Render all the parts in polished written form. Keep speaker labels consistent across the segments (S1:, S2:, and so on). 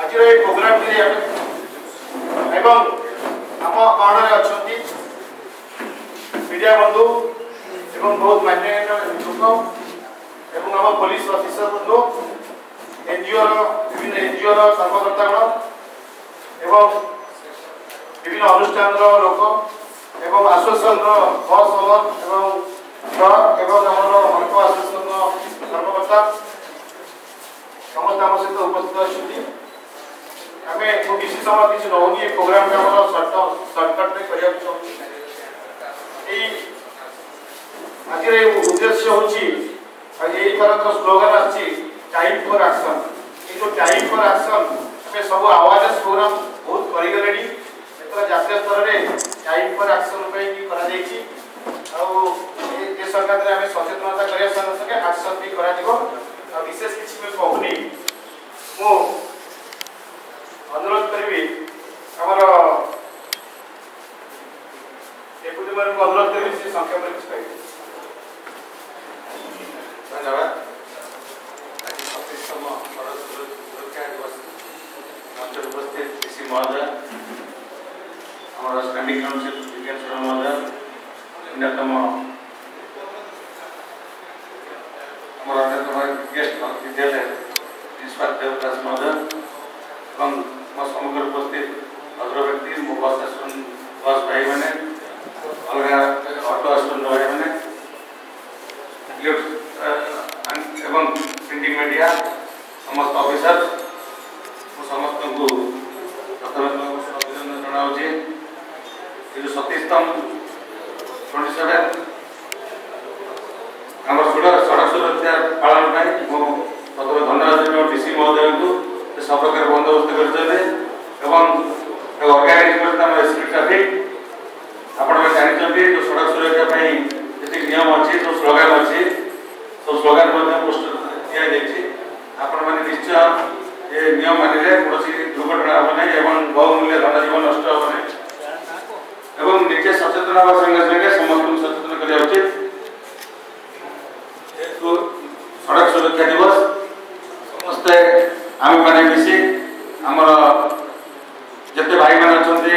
S1: आज प्रोग्राम एवं आम गणना अच्छा मीडिया बंधु एवं बहुत मान्यगण्य लोक एवं आम पुलिस अफिसर बंधु एनजीओ विभिन्न एनजीओ कर्मकर्तागण एवं विभिन्न अनुष्ठान लोक एवं आसोसिएशन बस ओनर एवं ट्रक एवं आम अल्प आसोसिएशन कर्मकर्ता समस्त आम सहित उपस्थित अच्छी आम बेसी समय किसी नौनी प्रोग्राम सर्टकट करने आज उद्देश्य हूँ थर स्लोगान आसी टाइम फॉर एक्शन। ये जो टाइम फॉर एक्शन आम सब अवेयरनेस प्रोग्राम बहुत करगले जातीय स्तर में टाइम फॉर एक्शन संक्रांत में आम सचेतनता करने संगे संगे एक्शन भी कर विशेष किसी मुझे कहूनी मु अनुरोध करी आमर डेपुटी मैडम को अनुरोध करी से संक्षेप में कुछ
S2: धन्यवाद। आज 25तम सड़क सुरक्षा दिवस मंच उपस्थित डीसी महोदय हमारा स्टैंडिंग काउंसिल विज्ञान महोदय अन्यतम हमारा अन्यतम गेस्ट विद्यालय प्रिंसिपाल देवदास महोदय और समग्र उपस्थित अग्र व्यक्ति मो बस भाई मैंने अलग ऑटो आसुन भाई मैंने एवं प्रिंटिंग मीडिया समस्त ऑफिसर समस्त को प्रथम अभिनंदन जनाऊे। ये 27तम 27 आम सड़क सुरक्षा पालन प्रथम धन्यवाद देवी डीसी महोदय को सब प्रकार बंदोबस्त कर ऑर्गेनाइज ट्राफिक आपण जानते जो सड़क सुरक्षा जी नियम अच्छी जो स्लोगान अच्छी तो स्लोगान पोस्टर दिखाई आपण मैंने निश्चय ये नियम मानिले कौन दुर्घटना हम नहीं एवं बहुमूल्य धन जीवन नष्ट हम नहीं एवं निजे सचेतन हवा संगे संगे समस्त सचेतन करने उचित। सड़क सुरक्षा दिवस समस्ते आम मैंने मिसी आमर जिते भाई मैंने अच्छा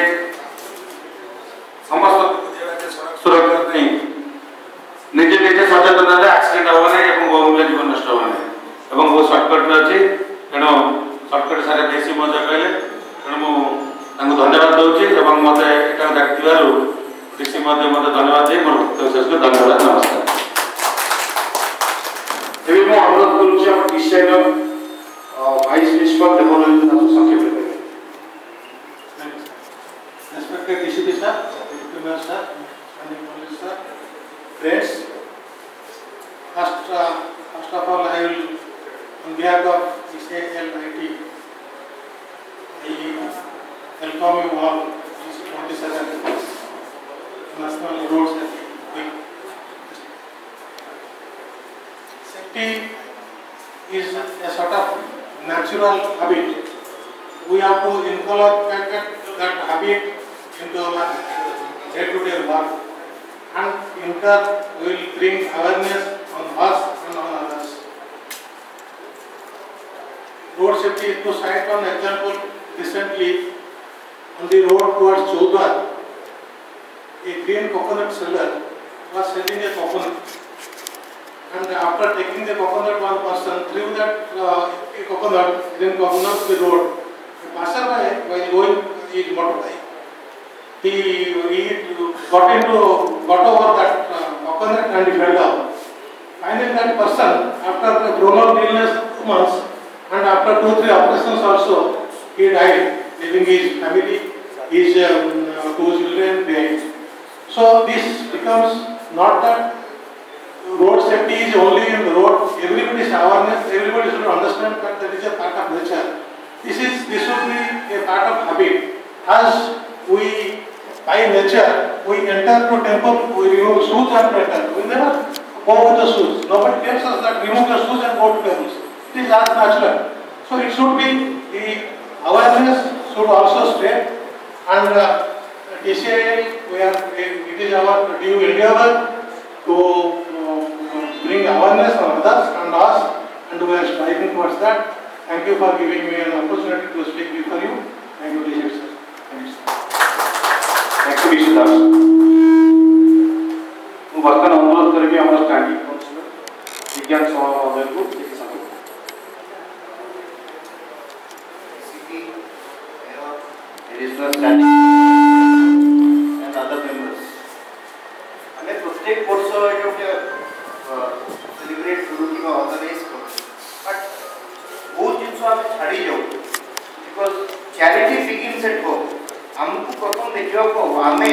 S2: समस्त सड़क सुरक्षा निजे निजे सचेतन एक्सीडेंट हम नहीं बहुमूल्य जीवन नष्ट हम नहीं बहुत सर्टकट में अच्छी तेणु सर्टकट सारे बेसी मजा कहले तेणु मुझे धन्यवाद दूसरी मत यहाँ डाकिबार डीसी मत धन्यवाद दे मोर वक्तव्य धन्यवाद नमस्कार।
S1: मुझे अनुरोध करुँच TCIL वाइस प्रिंसिपल देवरंजन संक्षेप में
S3: Respected DCP sir, Deputy Mayor sir, and Police sir, friends. First of all, I will, on behalf of TCIL-IT, I welcome you all to 27th National Road Safety Week. Safety is a sort of natural habit. We have to inculcate that habit into our day-to-day work, and in turn we will bring awareness on us and on others. Road safety, to cite one example, recently on the road towards Chaudhar, a green coconut seller was selling a coconut, and after taking the coconut, one person threw that green coconut to the road. A passerby, while going his motorbike, he got over that coconut and he fell down. Finally, that person, after a prolonged illness 2 months, and after 2-3 operations also, he died, leaving his family, his 2 children behind. So this becomes not that road safety is only in the road. Everybody's awareness, everybody should understand that is a part of nature. This should be a part of habit. As we, by nature, we enter to temple, we remove shoes and enter. We never go with the shoes. Nobody tells us that remove the shoes and go to temples. It is as natural. So it should be, the awareness should also spread, and TCIL, it is our due endeavor to bring awareness on others and us, and we are striving towards that. Thank you for giving me an opportunity to speak before you. Thank you, dear sir. Thank you, sir.
S4: Thank you, Mr. Das. ମୁଁ ବର୍ତ୍ତମାନ ଅନୁରୋଧ କରିବି ଆମର standing councillor ବିଜ୍ଞାନ ସମାଜକୁ କିଛି ସମୟ additional standing and other members. ଆମେ ପ୍ରତ୍ୟେକ ବର୍ଷ ଗୋଟେ ସେଲିବ୍ରେଟ୍ କରୁ କିମ୍ବା ଅର୍ଗାନାଇଜ୍ କରୁ ବଟ୍ ବହୁତ ଜିନିଷ ଆମେ ଛାଡ଼ି ଯାଉ because charity begins at home. ଆମକୁ ପ୍ରଥମ ଦେଖିବାକୁ ହବ ଆମେ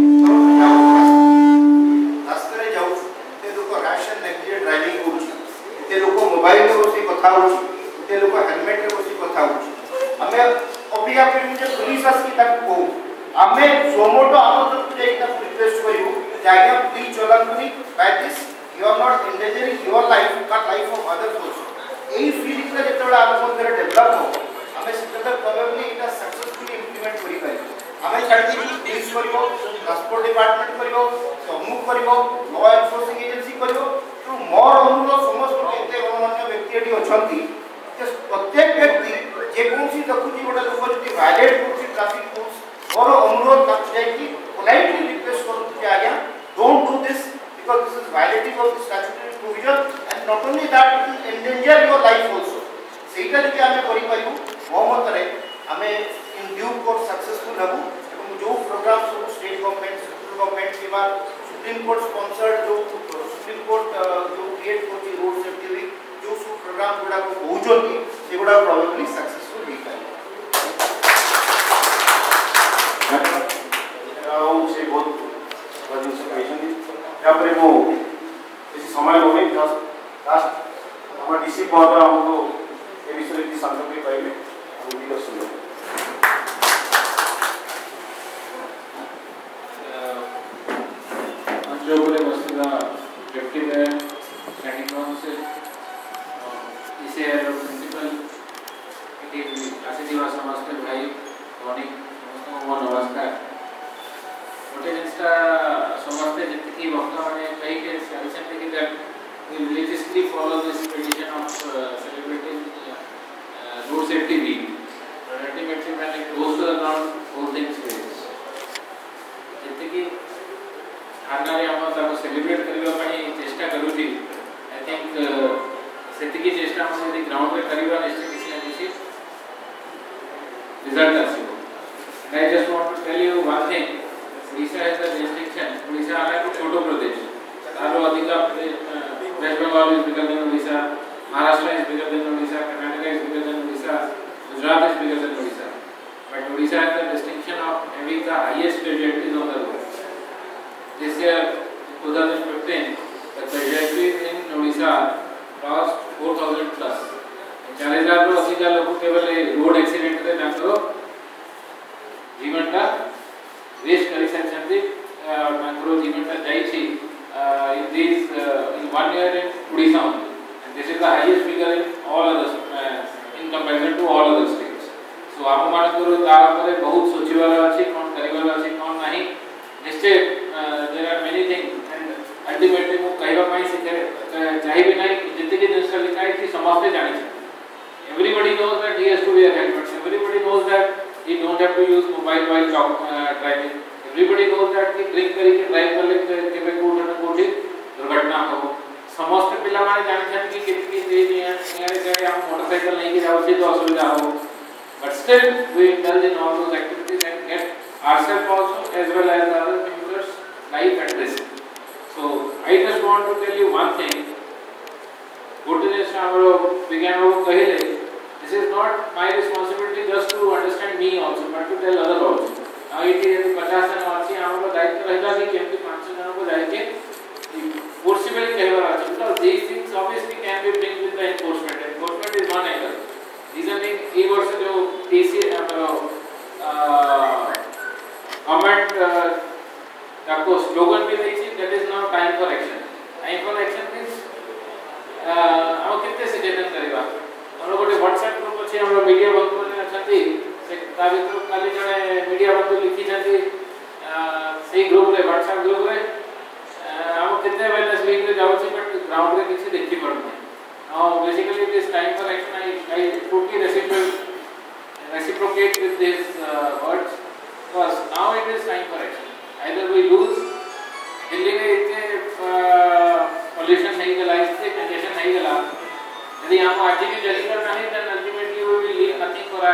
S4: ରାସ୍ତାରେ ଯାଉଛୁ ଏତେ ଲୋକ ରାସନ୍ ନେଗ୍ଲିଜେଣ୍ଟ ଡ୍ରାଇଭିଂ କରୁଛି, ଏତେ ଲୋକ ମୋବାଇଲରେ ବସି କଥା ହେଉଛି, ଏତେ ଲୋକ ହେଲମେଟରେ ବସି କଥା ହେଉଛି। ଆମେ ଅପେକ୍ଷା କରିବୁ ଯେ ପୁଲିସ ଆସିକି ତାକୁ କହୁ, ଆମେ ଜୋମାଟୋ ଆମ ତରଫରୁ ଯାଇକି ତାକୁ ରିକ୍ୱେଷ୍ଟ କରିବୁ ଯେ ଆଜ୍ଞା ପ୍ଲିଜ୍ ଚଲାନ୍ତୁନି, by this you are not endangering your life but life of others also. ଏଇ ଫିଲିଂଟା ଯେତେବେଳେ ଆମ ମଧ୍ୟରେ ଡେଭଲପ୍ ହେବ ଆମେ ସେତେବେଳେ ପ୍ରୋବାବ୍ଲି ଏଇଟା ସକ୍ସେସଫୁଲି ଇମ୍ପ୍ଲିମେଣ୍ଟ କରିପାରିବୁ। ଆମେ ଛାଡ଼ିଦେଇଛୁ ପୁଲିସ କରିବ, ଟ୍ରାନ୍ସପୋର୍ଟ ଡିପାର୍ଟମେଣ୍ଟ କରିବ, ଅମୁକ କରିବ, ଲ ଏନଫୋର୍ସିଂ ଏଜେନ୍ସି କରିବ। ତେଣୁ ମୋର ଅନୁରୋଧ ସମସ୍ତଙ୍କୁ ଏତେ ଗଣମାନ୍ୟ ବ୍ୟକ୍ତି ଏଠି ଅଛନ୍ତି ଯେ ପ୍ରତ୍ୟେକ ବ୍ୟକ୍ତି ଯେକୌଣସି ଦେଖୁଛି ଗୋଟେ ଲୋକ ଯଦି ଭାୟୋଲେଟ୍ କରୁଛି ଟ୍ରାଫିକ୍ ରୁଲ୍ସ, ମୋର ଅନୁରୋଧ ତାକୁ ଯାଇକି ପୋଲାଇଟଲି ରିକ୍ୱେଷ୍ଟ କରୁଛି ଯେ ଆଜ୍ଞା don't do this because this is violating of the statutory provision and not only that it will endanger your life also. ସେଇଟା ଯଦି ଆମେ କରିପାରିବୁ ମୋ ମତରେ ଆମେ इन ड्यू कोर्स सक्सेसफुल हेबू एवं जो प्रोग्राम सब स्टेट गवर्नमेंट सेंट्रल गवर्नमेंट किबा सुप्रीम कोर्ट स्पॉन्सर्ड जो सुप्रीम कोर्ट जो क्रिएट करछि रोड सेफ्टी वीक जो सब प्रोग्राम गुडा को होउचोंती सेगुडा प्रोबेबली सक्सेसफुल हे पाए।
S5: ଆଉ ସେ ବହୁତ ଜିନିଷ କହିଛନ୍ତି। ତାପରେ ମୁଁ ବେଶୀ ସମୟ ନେବି, ଲାଷ୍ଟ ଆମ ଡିସି ପଦର ଆମକୁ ଏ ବିଷୟରେ କିଛି ସାମଗ୍ରୀ ପାଇବେ ଆଉ ବି ଅସୁବିଧା
S6: जो बोले वस्तुतः deputy mayor standing council TCIL principal एटी आसीदिवा समस्त भाई मॉर्निंग समस्त को नमस्कार। गोटे जिनसा समस्त जति वक्त माने कई के सजेशन कि that we religiously follow this tradition of celebrating road safety week but ultimately when it goes to the ground whole things fails. जति कि आगामी आम सेलिब्रेट करने चेष्टा करुँगी आई थिंक से चेष्टा यदि ग्राउंड में करवा निश्चय किसी ना किसी रिजल्ट आसो। I just want to tell you one thing, Odisha has the distinction, Odisha आम एक छोट प्रदेश, तार अधिक West Bengal is bigger than Odisha, Maharashtra is bigger than Odisha, Karnataka is bigger than Odisha, Gujarat is bigger than Odisha, but Odisha has the distinction of having the highest casualties on the road. This year, 2015, the casualties in Odisha crossed 4,000 plus. 40,000 ରୁ ଅଧିକ ଲୋକ କେବଳ road ଆକ୍ସିଡେଣ୍ଟରେ ତାଙ୍କର ଜୀବନଟା waste କରିସାରିଛନ୍ତି। ତାଙ୍କର ଜୀବନଟା ଯାଇଛି in 1 year in Odisha only. And this is the highest figure in all others in comparison to all other states. So ଆମ ମାନଙ୍କର ତା ଉପରେ ବହୁତ ସୋଚିବାର ଅଛି, କ'ଣ କରିବାର ଅଛି କ'ଣ ନାହିଁ। निश्चय there are many things and ultimately ମୁଁ କହିବା ପାଇଁ ଚାହିଁବି ନାହିଁ ଯେତିକି ଜିନିଷ ଲେଖା ହେଇଛି ସମସ୍ତେ ଜାଣିଛନ୍ତି। Everybody knows that he has to wear helmet, everybody knows that he don't have to use mobile while driving, everybody knows that he drink करके ड्राइव करले केबे कोठे न कोठे दुर्घटना हो। समस्त पिला माने जानछन कि केतकी जे हम मोटरसाइकिल नहीं के जाउ छी तो असुविधा हो, but still we indulge in all those activities and get ourselves also as well as the other members life at risk. So I just want to tell you one thing, गोटे जिन हमरो विज्ञान को कहले this is not my responsibility just to understand me also but to tell other also. now it is 50 जन अछि हमरो दायित्व रहला कि केमती 500 जन को जाय के forcibly कहवा अछि because these things obviously can be bring with the enforcement is one angle. reason being ए वर्ष जो TC हमरो गवर्नमेंट ताको स्लोगन भी देछि that is now time for action means हम केते सचेतन करबा। हम गोटे WhatsApp ग्रुप अछि, हम मीडिया बंधु माने अछंती से ता भितर काली जने मीडिया बंधु लिखि छथि सेही ग्रुप रे WhatsApp ग्रुप रे हम केते वेलनेस वीक रे जाउ छी बट ग्राउंड रे किछि देखि पड़नै। Now basically it is time for action. I totally reciprocate with these words because now it is time for action. Either we lose, Delhi में इतने pollution नहीं गला, इतने congestion नहीं गला, यदि हम आज भी जल्दी करना है, then ultimately we will leave nothing for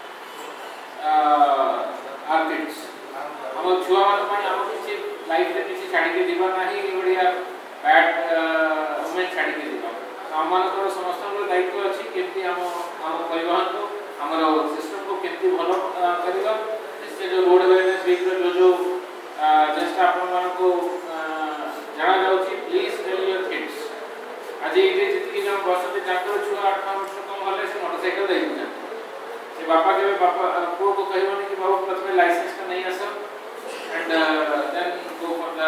S6: our kids. हम छुआ वाला माय हम किसी लाइफ में किसी छाड़ी के दीवार नहीं बढ़िया बैड वुमेन छाड़ी के दीवार. हम मानकर समस्त लोग दायित्व अच्छी कितनी हम परिवहन को हमारा सिस्टम को कितनी भलो करेगा. इससे जो रोड अवेयरनेस वीक जो जस्ट आप लोगों को जाना जाऊँगी प्लीज टेल योर किड्स. आज ये जितनी जो बसते जाकर छुआ 8 वर्ष कम वाले से मोटरसाइकिल दे दिया. ये पापा के पापा को कही होने कि बाबू प्रथम लाइसेंस का नहीं है sir and then go for the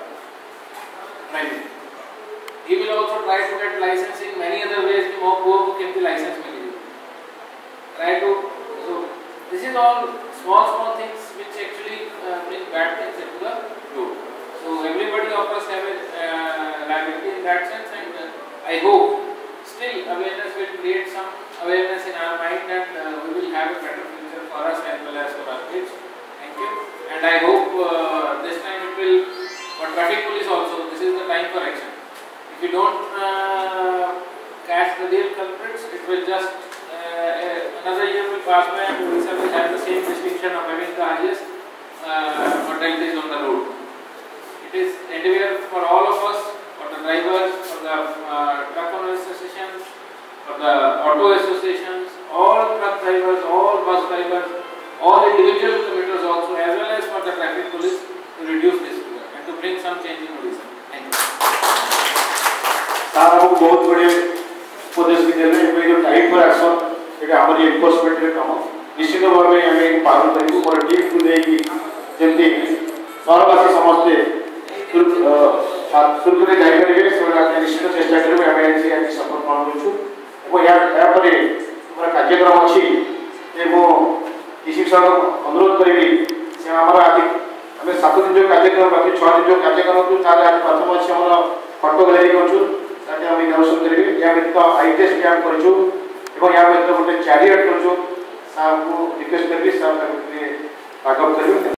S6: driving. He will also try to get license in many other ways कि वो को कितनी license मिलेगी. Try to so this is all small things which actually bring bad things into the road. So everybody of us have a liability in that sense, and I hope still awareness will create some awareness in our mind, and we will have a better future for us as well as for our kids. Thank you, and I hope this time it will. For traffic police also, this is the time for action. If you don't catch the real culprits, it will just another year will pass by and Odisha will have the same distinction of having the highest fatalities on the road. It is endeavor for all of us, for the drivers, for the truck owners associations, for the auto associations, all truck drivers, all bus drivers, all individual commuters also, as well as for the traffic police to reduce this figure and to bring some change in Odisha. Thank you.
S5: सार हमको बहुत बड़े उपदेश भी देने हैं जो time पर एक्शन एक हमारी एनफोर्समेंट के काम निश्चित भाव में हमें पालन करेंगे और टीम को देगी जल्दी सर्ववासी समझते सुरक्षित जाए करेंगे सोना के निश्चित चेष्टा करेंगे हमें ऐसी ऐसी सफल पालन करूँ वो यहाँ पर हमारा कार्यक्रम अच्छी ये वो इसी साल अनुरोध करेंगे कि हमारा अधिक हमें 7 दिन जो कार्यक्रम बाकी 6 दिन जो कार्यक्रम तो ताले आज प्रथम अच्छे हमारा फोटो गैलरी करूँ ताकि हम इनोवेशन करेंगे या व्यक्ति आई टेस्ट कैंप करूँ एवं या व्यक्ति गोटे चैरियट करूँ साहब को रिक्वेस्ट करेंगे साहब बैकअप करेंगे.